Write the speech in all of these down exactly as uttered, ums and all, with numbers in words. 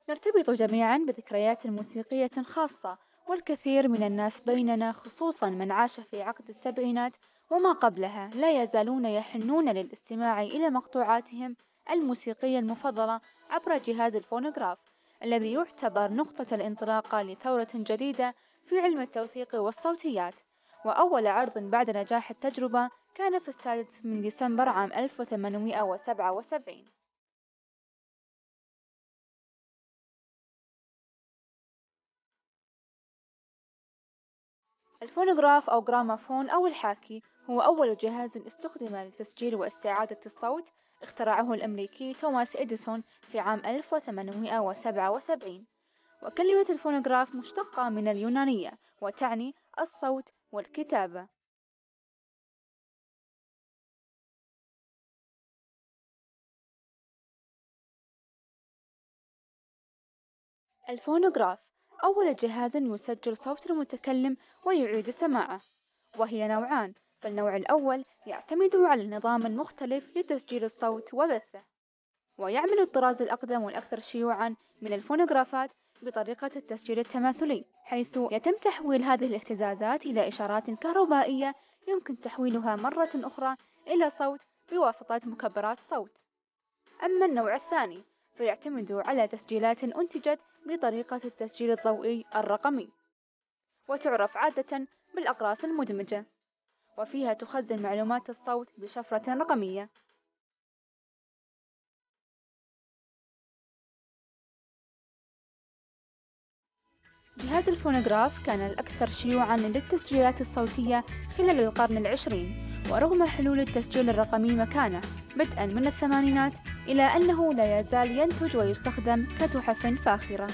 نرتبط جميعا بذكريات موسيقية خاصة، والكثير من الناس بيننا خصوصا من عاش في عقد السبعينات وما قبلها لا يزالون يحنون للاستماع إلى مقطوعاتهم الموسيقية المفضلة عبر جهاز الفونوغراف، الذي يعتبر نقطة الانطلاقة لثورة جديدة في علم التوثيق والصوتيات. وأول عرض بعد نجاح التجربة كان في السادس من ديسمبر عام ألف وثمانمئة وسبعة وسبعين. الفونوغراف أو جرامافون أو الحاكي هو أول جهاز استخدم لتسجيل واستعادة الصوت. اخترعه الأمريكي توماس إديسون في عام ألف وثمانمئة وسبعة وسبعين. وكلمة الفونوغراف مشتقة من اليونانية وتعني الصوت والكتابة. الفونوغراف أول جهاز يسجل صوت المتكلم ويعيد سماعه، وهي نوعان. فالنوع الأول يعتمد على النظام المختلف لتسجيل الصوت وبثه، ويعمل الطراز الأقدم والأكثر شيوعا من الفونوغرافات بطريقة التسجيل التماثلي، حيث يتم تحويل هذه الاهتزازات إلى إشارات كهربائية يمكن تحويلها مرة أخرى إلى صوت بواسطة مكبرات صوت. أما النوع الثاني فيعتمد على تسجيلات أنتجت بطريقة التسجيل الضوئي الرقمي، وتعرف عادة بالأقراص المدمجة، وفيها تخزن معلومات الصوت بشفرة رقمية. جهاز الفونوغراف كان الأكثر شيوعًا للتسجيلات الصوتية خلال القرن العشرين، ورغم حلول التسجيل الرقمي مكانه بدءًا من الثمانينات، إلا أنه لا يزال ينتج ويستخدم كتحف فاخرة.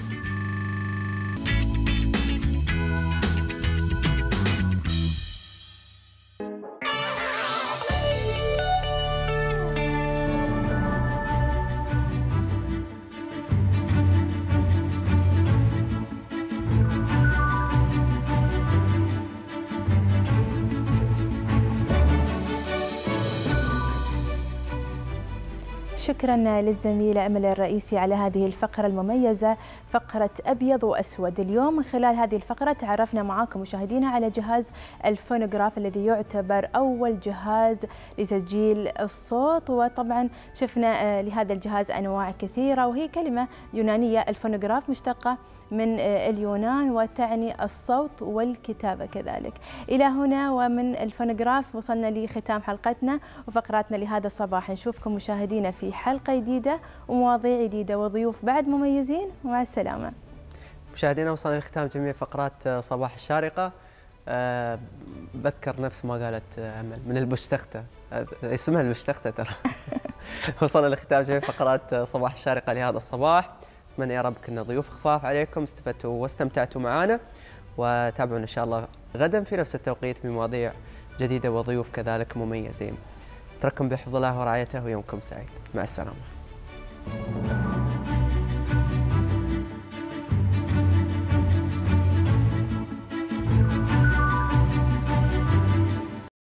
شكرا للزميلة أمل الرئيسي على هذه الفقرة المميزة، فقرة أبيض وأسود. اليوم من خلال هذه الفقرة تعرفنا معاكم مشاهدينا على جهاز الفونوغراف الذي يعتبر أول جهاز لتسجيل الصوت، وطبعا شفنا لهذا الجهاز أنواع كثيرة، وهي كلمة يونانية الفونوغراف مشتقة من اليونان وتعني الصوت والكتابة كذلك. إلى هنا ومن الفونوغراف وصلنا لختام حلقتنا وفقراتنا لهذا الصباح. نشوفكم مشاهدينا في حلقة جديدة ومواضيع جديدة وضيوف بعد مميزين، ومع السلامة. مشاهدينا وصلنا لختام جميع فقرات صباح الشارقة. أه بذكر نفس ما قالت أمل من البشتختة، اسمها البشتختة ترى. وصلنا لختام جميع فقرات صباح الشارقة لهذا الصباح. أتمنى يا رب كنا ضيوف خفاف عليكم، استفدتوا واستمتعتوا معنا، وتابعونا إن شاء الله غدا في نفس التوقيت بمواضيع جديدة وضيوف كذلك مميزين. أترككم بحفظ الله ورعايته ويومكم سعيد، مع السلامة.